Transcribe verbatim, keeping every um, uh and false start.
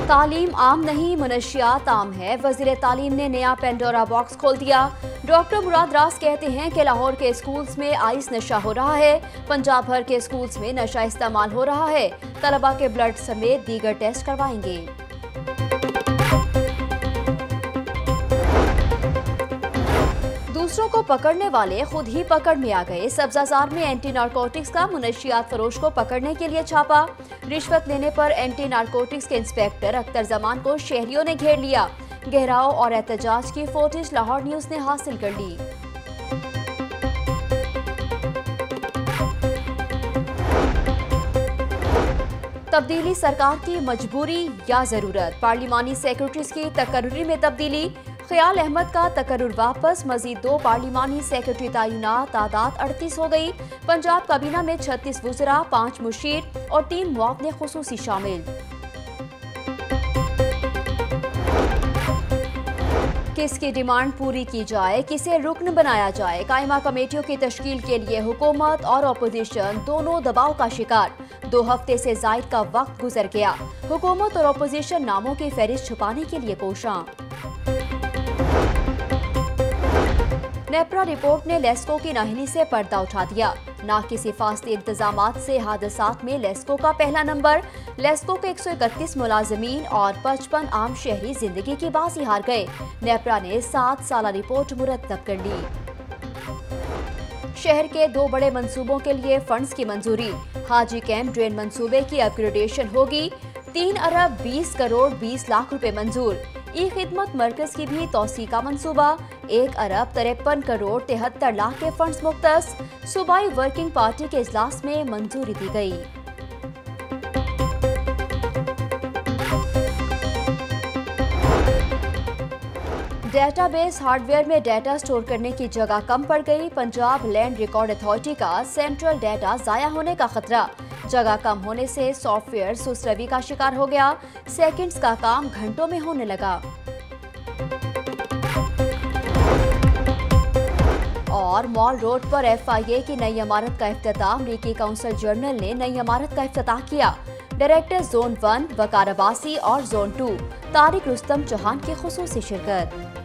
तालीम आम नहीं, मनशियात आम है। वज़ीर तालीम ने नया पेंडोरा बॉक्स खोल दिया। डॉक्टर मुराद रास कहते हैं कि लाहौर के स्कूल्स में आइस नशा हो रहा है। पंजाब भर के स्कूल्स में नशा इस्तेमाल हो रहा है। तलबा के ब्लड समेत दीगर टेस्ट करवाएंगे। दूसरों को पकड़ने वाले खुद ही पकड़ में आ गए। सब्जाजार में एंटी नारकोटिक्स का मुनशियात फरोश को पकड़ने के लिए छापा। रिश्वत लेने पर एंटी नारकोटिक्स के इंस्पेक्टर अख्तर जमान को शहरियों ने घेर लिया। घेराव और एहतजाज की फुटेज लाहौर न्यूज ने हासिल कर ली। तब्दीली सरकार की मजबूरी या जरूरत, पार्लिमानी सेक्रेटरीज की तकर्री में तब्दीली। ख्याल अहमद का तकर्रुर वापस, मजीद दो पार्लिमानी सेक्रेटरी तैनात, तादाद अड़तीस हो गई। पंजाब काबीना में छत्तीस वुज़रा, पाँच मुशीर और तीन मुआवने खुसूसी शामिल। किसकी डिमांड पूरी की जाए, किसे रुकन बनाया जाए। कायमा कमेटियों की तश्कील के लिए हुकूमत और अपोजिशन दोनों दबाव का शिकार। दो हफ्ते से जायद का वक्त गुजर गया। हुकूमत और अपोजिशन नामों की फहरिस्त छुपाने के लिए कोशां। नेपरा रिपोर्ट ने लेस्को की नाहली से पर्दा उठा दिया। नाकिस हिफाजती इंतजामात से हादसात में लेस्को का पहला नंबर। लेस्को के एक सौ इकतीस मुलाजमीन और पचपन आम शहरी जिंदगी की बाजी हार गए। नेपरा ने सात साल रिपोर्ट मुरतब कर ली। शहर के दो बड़े मंसूबों के लिए फंड्स की मंजूरी। हाजी कैंप ड्रेन मंसूबे की अपग्रेडेशन होगी। तीन अरब बीस करोड़ बीस लाख रुपए मंजूर। ई खिदमत मरकज की भी तौसी का मंसूबा। एक अरब तिरपन करोड़ तिहत्तर लाख के फंड्स मुख्तस। सूबाई वर्किंग पार्टी के इजलास में मंजूरी दी गई। डेटाबेस हार्डवेयर में डेटा स्टोर करने की जगह कम पड़ गई। पंजाब लैंड रिकॉर्ड अथॉरिटी का सेंट्रल डेटा जाया होने का खतरा। जगह कम होने से सॉफ्टवेयर सुस्रवी का शिकार हो गया। सेकंड्स का काम घंटों में होने लगा। और मॉल रोड पर एफ आई ए की नई इमारत का इफ्तिताह। अमरीकी काउंसिल जर्नल ने नई इमारत का इफ्तिताह किया। Director zone one Waqar Abbasi और जोन टू तारिक रुस्तम चौहान की खुसूसी शिरकत।